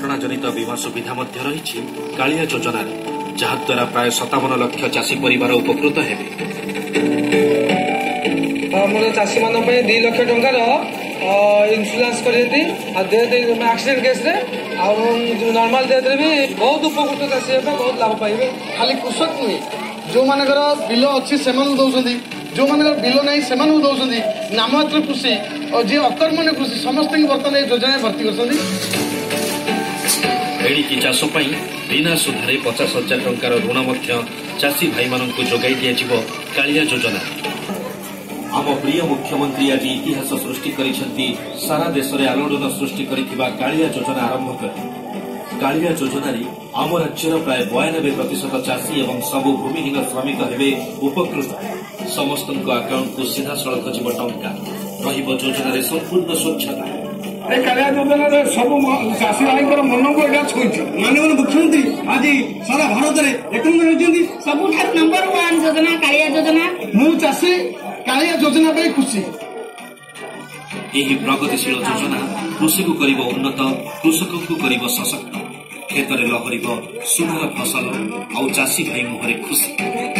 दुर्घटना जनित बीमा सुविधा रही कालिया योजना जहाद्वारा प्राय 57 लाख चाषी परिवार उपकृत हेबे। चाषी मान 2 लाख टंकार insurance accident case normal death भी बहुत उपकृत चाषी बहुत लाभ पाइबे। खाली कृषक नुहे जो मानकर बिल अच्छी से दौरान जो मान बिल ना से दौरान नाममात्र कृषि और जी अकर्मण्य कृषि समस्त बर्तमान योजना भर्ती कर एणिकी चाष बिना सुधारे 50,000 टंकार ऋण चाषी भाई मानक जोगाई दिया कालिया योजना। आम प्रिय मुख्यमंत्री आज इतिहास सृष्टि करिसेंती सारा देश में आलोड़न सृष्टि करिथिबा कालिया योजना आरंभ कर कालिया योजना आम राज्यर प्राय 92% चाषी एवं सबु भूमिहीन श्रमिक हेबे उपकृत। समस्त आकाउंट को सीधा सड़क जीव टंका रहिब योजन संपूर्ण स्वच्छता। कालिया योजना सब चाषी भाई मन को यहाँ छुई माननीय मुख्यमंत्री आज सारा भारत में 1 नंबर होती सब नंबर 1 योजना कालिया योजना। मु चाषी कालिया योजना पे खुशी। यही प्रगतिशील योजना कृषि को करिब उन्नत, कृषक को करिब सशक्त, खेत में लहरिब सुंदर फसल और चाषी भाई मुहरे खुशी।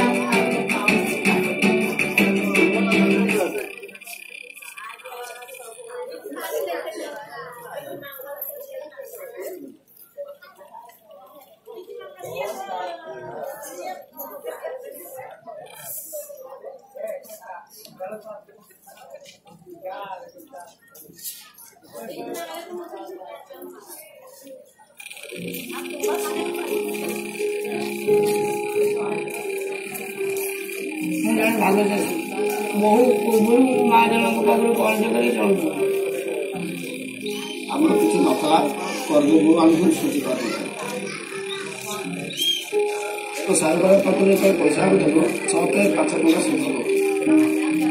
ଆମର କିଛି ନଥିଲା କର୍ମକୁ ଆମେ ସୁଝି ପାରୁ ତ ସାର୍ ପାଖରେ ପଇସା ଦେବ 6 5 ଟଙ୍କା ସୁଝିବ।